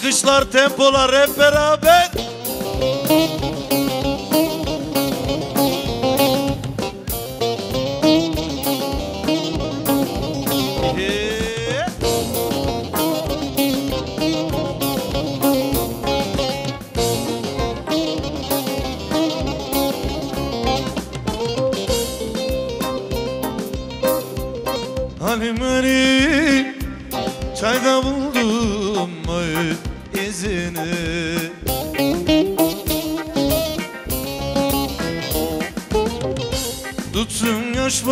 Alkışlar, tempolar hep beraber. Halim Ali çayda buldum izini. Tutsun yaş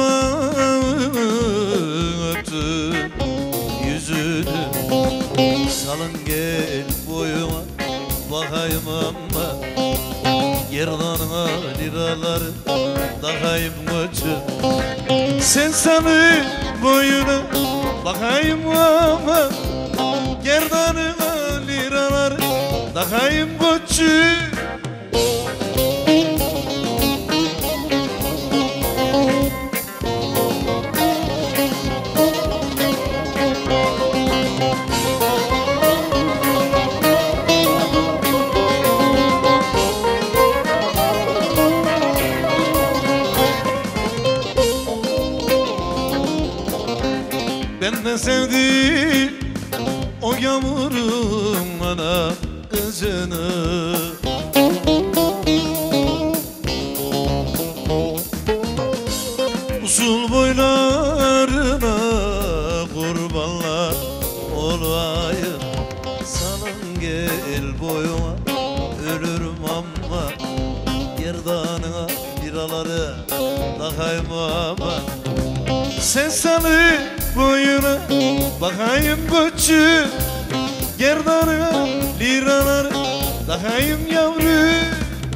battı yüzünü. Salın gel boyuma bakayım ama gerdanına liraları takayım koçum. Sen salın boyuna bakayım ama gerdanına liraları takayım koçum. Ben de sevdim o yağmurun ana kızını. Usul boylarına kurbanlar olayım. Salın gel boyuma ölürüm ama gerdanına liraları takayım ama. Sen salın boyuna bakayım koçum, gerdanına liraları takayım yavrum.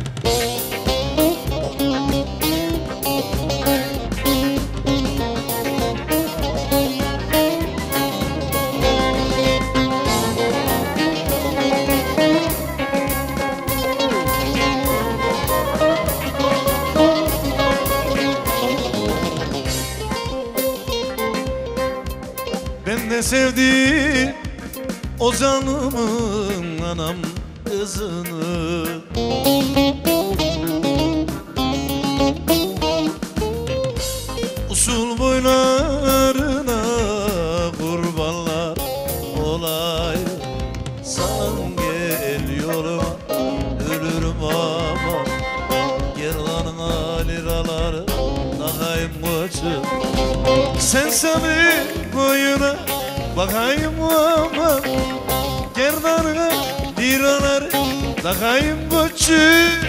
Ben de sevdim o zanımın anam kızını. Usul boylarına kurbanlar olayım. Salın gel yoluma ölürüm ama gerdanına liraları takayım koçum. Sen salın boyuna bakayım ama gerdanına liraları takayım koçum.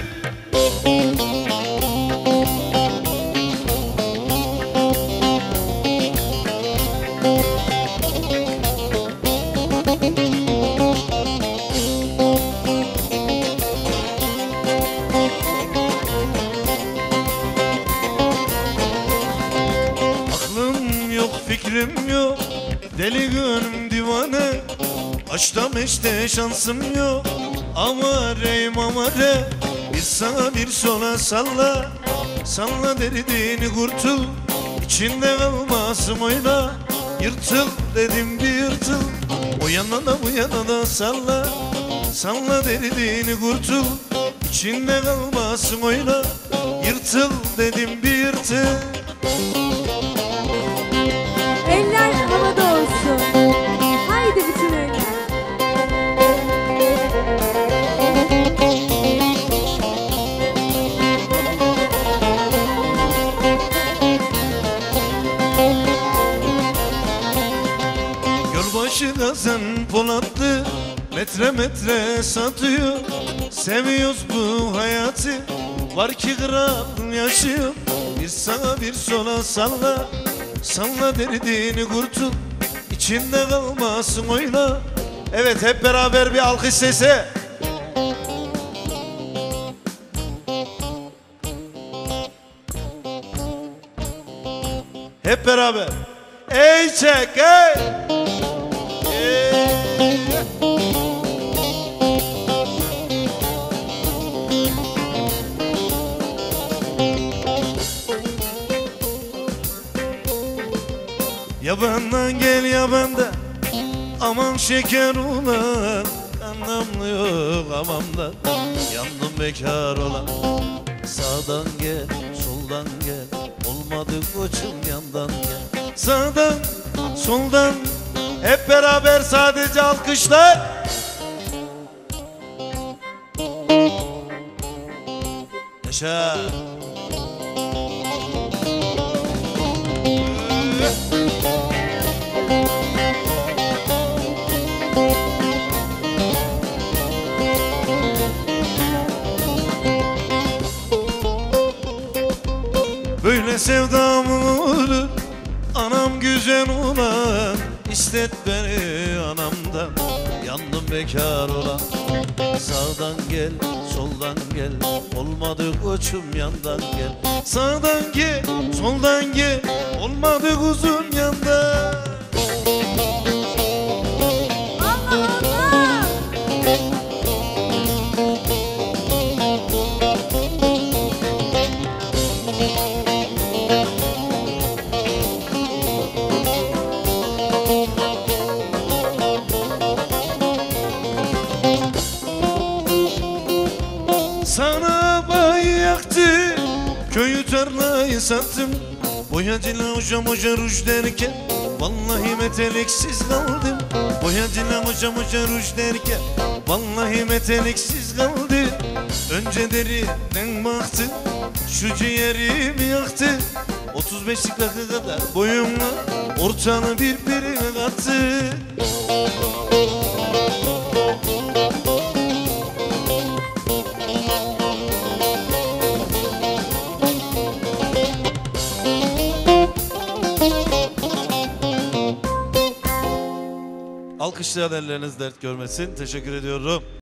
Aklım yok, fikrim yok, deli gönlüm divane. Aşkta meşte şansım yok, amareyim amare. Bir sağa bir sola salla, salla derdini kurtul. İçinde kalmasın oyna, yırtıl dedim bir yırtıl. O yana da bu yana da salla, salla derdini kurtul. İçinde kalmasın oyna, yırtıl dedim bir yırtıl. Eller havada olsun. Haydi bütün eller. Gölbaşı Gazen Polatlı metre metre satıyor. Seviyoruz bu hayatı, var ki kral yaşıyor. Bir sağa bir sola salla, salla derdini kurtul. İçinde kalmasın oyna. Evet, hep beraber bir alkış sesi. Hep beraber. Ey çek ey. Ya benden gel ya benden, aman şeker ulan anlamlı hamamda. Yandım bekar olan. Sağdan gel, soldan gel, olmadı koçum yandan gel. Sağdan, soldan, hep beraber sadece alkışlar. Yaşa. Böyle sevdamı olur, anam güzel olan. İstet beni anamdan, yandım bekar olan. Sağdan gel, soldan gel, olmadı koçum yandan gel. Sağdan gel, soldan gel, olmadı kuzum yandan. Allah Allah. Sana bay yaktı, köyü tarlayı sattım. Boyacıyla hocam hoca ruj derken, vallahi meteliksiz kaldım. Boyacıyla hocam hoca ruj derken, vallahi meteliksiz kaldım. Önce deriden baktı, şu ciğerimi yaktı. 35'lik rakı kadar boyumla ortanı birbirine kattı. Alkışlayan elleriniz dert görmesin. Teşekkür ediyorum.